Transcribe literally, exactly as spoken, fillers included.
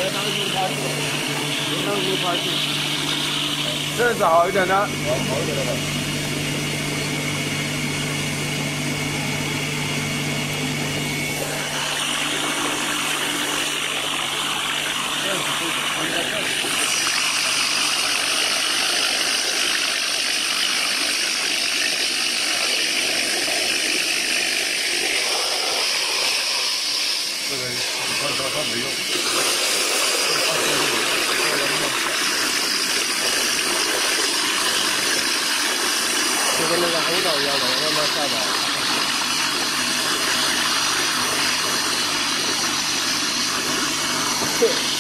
当路趴去，当路趴去。 这样子好一点的。好， 好一点了。这样子可以应该这样子。这个你看它它没用。就跟那个红枣一样的，慢慢下吧。对。